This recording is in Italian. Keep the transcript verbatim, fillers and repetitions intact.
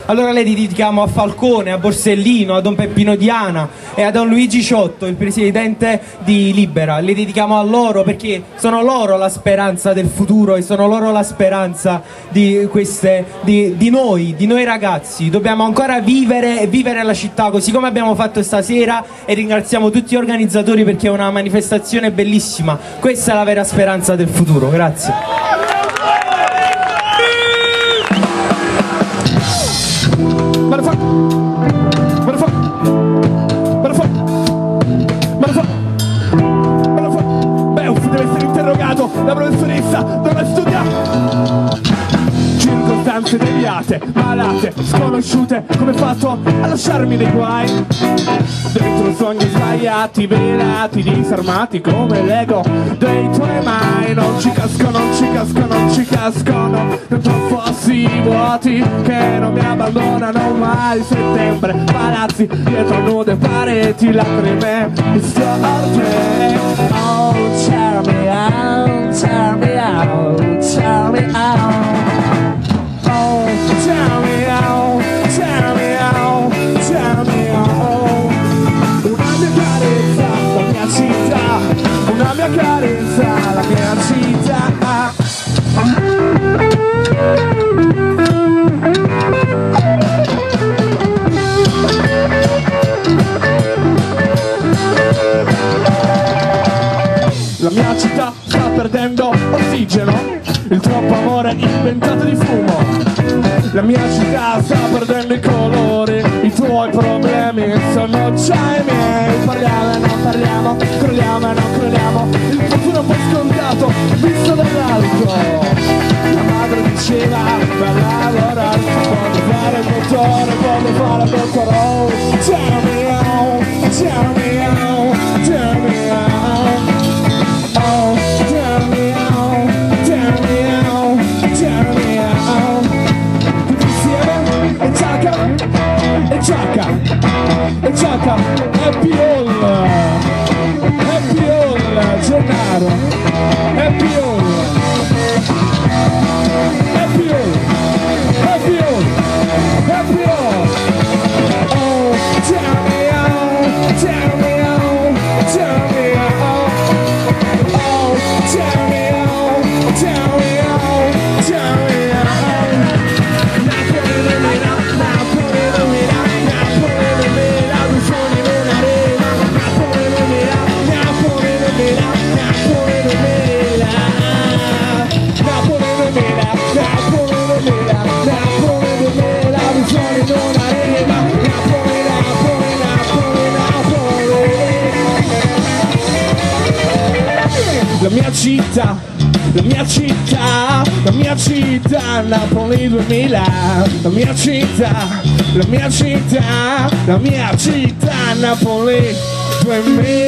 Allora le dedichiamo a Falcone, a Borsellino, a Don Peppino Diana e a Don Luigi Ciotto, il presidente di Libera. Le dedichiamo a loro perché sono loro la speranza del futuro e sono loro la speranza di, queste, di, di noi, di noi ragazzi. Dobbiamo ancora vivere e vivere la città così come abbiamo fatto stasera, e ringraziamo tutti gli organizzatori perché è una manifestazione bellissima. Questa è la vera speranza del futuro. Grazie. La professoressa dove studia. Circostanze deviate, malate, sconosciute. Come hai fatto a lasciarmi dei guai? Dentro sogni sbagliati, velati, disarmati come l'ego dei tuoi mai. Non ci casco, non ci casco, non ci cascono dentro fossi vuoti che non mi abbandonano mai. Settembre, palazzi, dietro nude pareti, lacrime, storte. Oh, tear me out, tear me out, tear me out. Oh, tear me out, tear me out, tear me out. Una mia carezza, la mia città. Una mia carezza, la mia città. La mia città sta perdendo ossigeno, il troppo amore inventato di fumo. La mia città sta perdendo i colori, i tuoi problemi sono già i miei. Parliamo e non parliamo, crolliamo e non crolliamo, il futuro è un po' scontato, visto dall'alto. La madre diceva, per lavorare, voglio fare il dottore, voglio fare il dottore. Oh, tell me out, tell me out, tell me out. Oh, tell me out, tell me out, tell me out. Tutti insieme, e ciacca, e ciacca, e ciacca, happy all, happy all, Gennaro, happy all, happy all, happy all, happy all. Oh, tell me out, tell me out, tell me out. Tell me out, tell me out, tell me out. Napoli lumina, Napoli lumina, Napoli lumina, tu suoni una rima. Napoli lumina, Napoli lumina, Napoli lumina. Napoli lumina, Napoli lumina, Napoli lumina, tu suoni una rima. Napoli, Napoli, Napoli, Napoli. La mia città, la mia città, la mia città, Napoli duemila. La mia città, la mia città, la mia città, Napoli duemila.